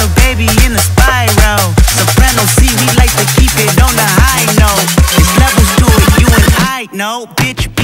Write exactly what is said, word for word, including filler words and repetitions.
a baby in a spiral. Soprano C, we like to keep it on the high note. There's levels to it, you and I know, bitch.